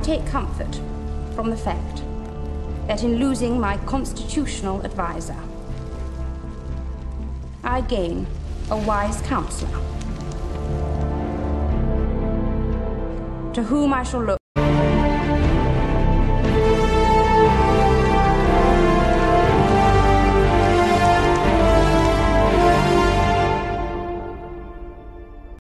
take comfort from the fact that in losing my constitutional advisor, I gain a wise counselor to whom I shall look